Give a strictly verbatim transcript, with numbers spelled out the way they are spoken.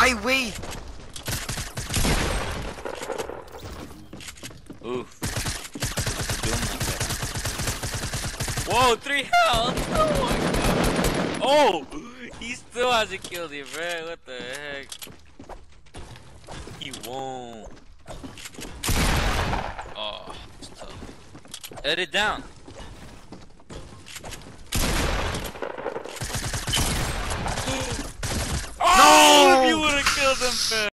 My way! Oof. Whoa, three health! Oh my god! Oh! He still hasn't killed him, bro. What the heck? He won't. Oh, it's tough. Edit down. Oh! No! If you would have killed him, man.